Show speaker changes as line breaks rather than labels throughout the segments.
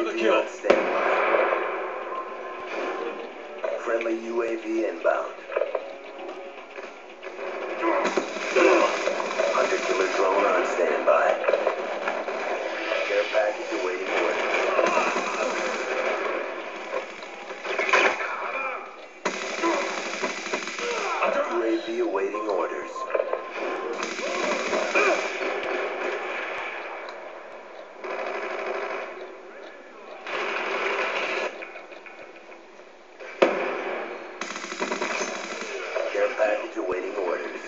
the kill.
on standby. Friendly UAV inbound. Hunter-killer drone on standby. Care package awaiting orders. UAV awaiting orders. Care package awaiting orders.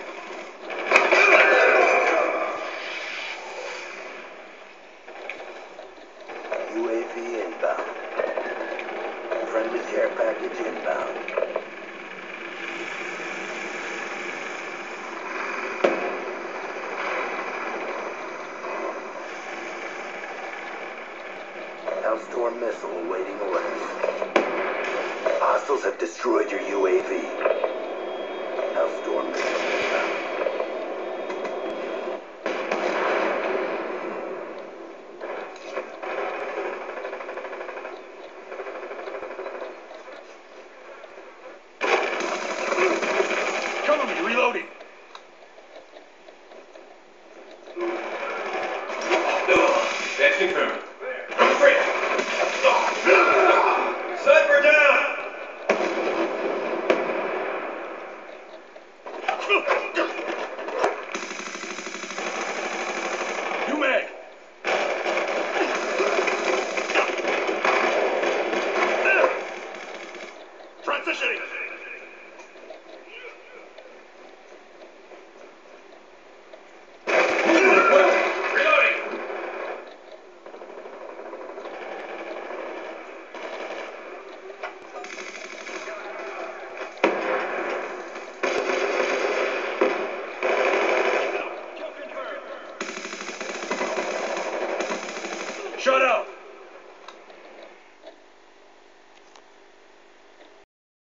UAV inbound. Friendly care package inbound. Hellstorm missile awaiting orders. Hostiles have destroyed your UAV. Hellstorm missile inbound.
Cover me, reloading.
That's confirmed. I'm free. Sniper down!
You mag. Transitioning.